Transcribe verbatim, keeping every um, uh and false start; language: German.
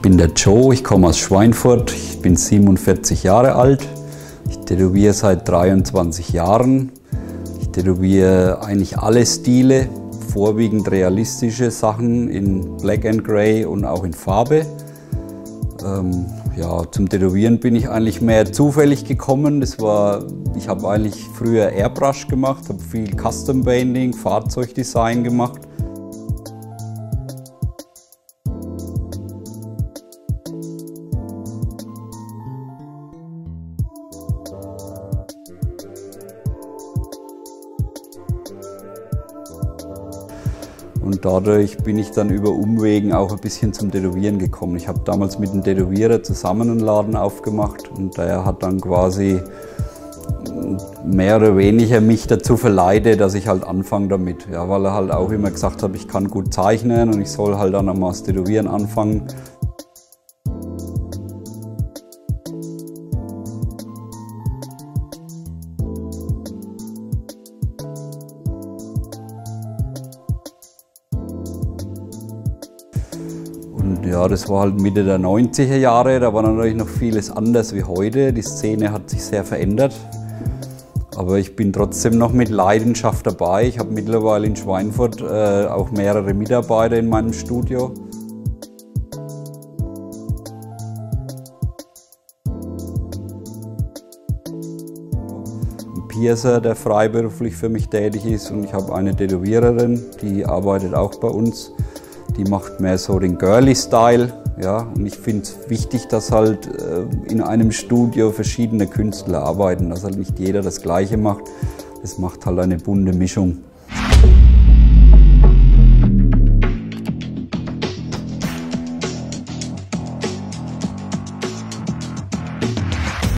bin der Joe, ich komme aus Schweinfurt, ich bin siebenundvierzig Jahre alt. Ich tätowiere seit dreiundzwanzig Jahren. Ich tätowiere eigentlich alle Stile, vorwiegend realistische Sachen in Black and Grey und auch in Farbe. Ähm, ja, zum Tätowieren bin ich eigentlich mehr zufällig gekommen. Das war, ich habe eigentlich früher Airbrush gemacht, habe viel Custom Painting, Fahrzeugdesign gemacht. Und dadurch bin ich dann über Umwegen auch ein bisschen zum Tätowieren gekommen. Ich habe damals mit einem Tätowierer zusammen einen Laden aufgemacht und der hat dann quasi mehr oder weniger mich dazu verleitet, dass ich halt anfange damit. Ja, weil er halt auch immer gesagt hat, ich kann gut zeichnen und ich soll halt dann einmal das Tätowieren anfangen. Und ja, das war halt Mitte der neunziger Jahre, da war natürlich noch vieles anders wie heute. Die Szene hat sich sehr verändert. Aber ich bin trotzdem noch mit Leidenschaft dabei. Ich habe mittlerweile in Schweinfurt äh, auch mehrere Mitarbeiter in meinem Studio. Ein Piercer, der freiberuflich für mich tätig ist, und ich habe eine Tätowiererin, die arbeitet auch bei uns. Die macht mehr so den Girly-Style, ja, und ich finde es wichtig, dass halt äh, in einem Studio verschiedene Künstler arbeiten, dass halt nicht jeder das Gleiche macht. Das macht halt eine bunte Mischung.